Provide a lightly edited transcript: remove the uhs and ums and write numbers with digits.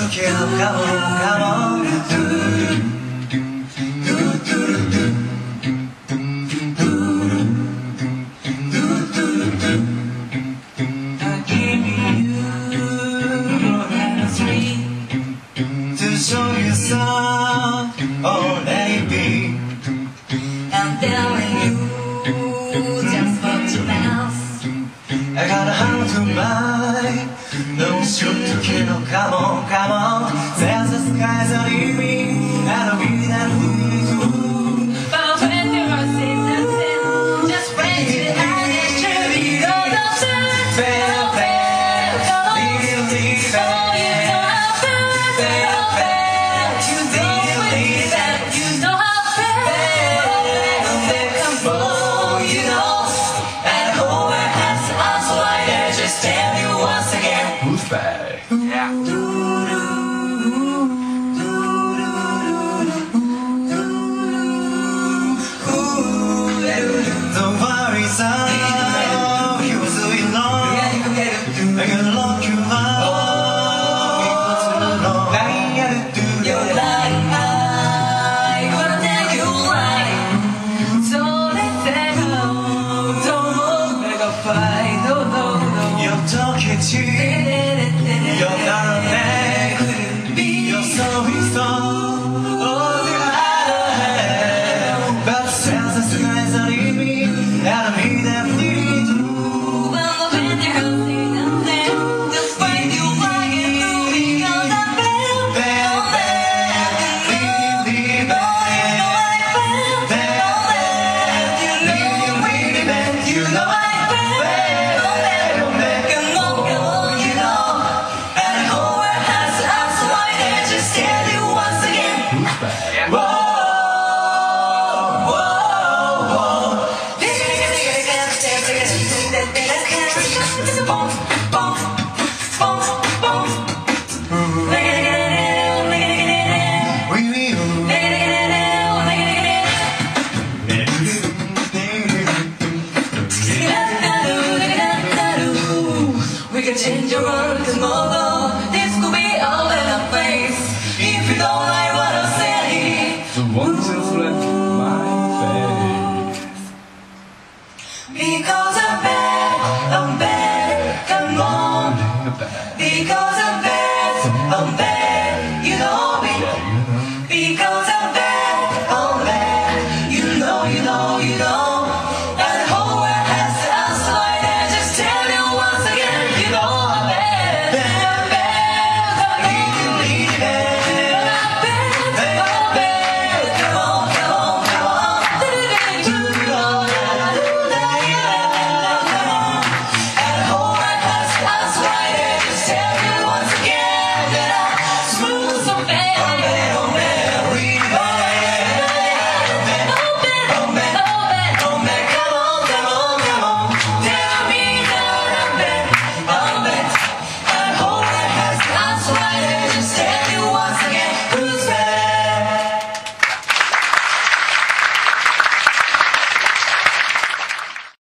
時のカモンカモンTo show you some, oh baby, I'm telling you just what you mouse. I got a hand to mine. No shoot to kill, come on, come on. There's the skies are leaving, and we that we do. But when there are six and ten, just wait till the end is true. Because of the Fail, fail, leave, leave, oh, you know how bad, fail, fail, you don't believe that, you know how bad, oh, you know. and the whole world has to ask why I just tell you once again. Who's bad? Don't worry, son. You was doing wrong. I gotta lock you up. You're like, I'm gonna tell you why. So they say no, don't make a fight, no, no, no. You're talking cheap. You're not a man. You're so strong. Oh, the other hand. But since the skies are leaving, and me that bleed through. Well, the wind you're holding up there, just find you like it through. Because I feel, Bad, bad, leave, leave, bad. You know I We can change your world tomorrow.